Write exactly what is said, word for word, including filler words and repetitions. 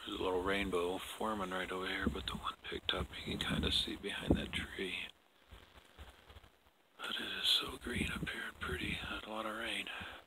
There's a little rainbow forming right over here, but the one picked up, you can kind of see behind that tree. But it is so green up here and pretty. Had a lot of rain.